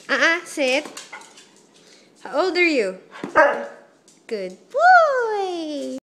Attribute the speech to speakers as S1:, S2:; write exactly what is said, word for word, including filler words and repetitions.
S1: Uh-uh, sit. How old are you? Good boy.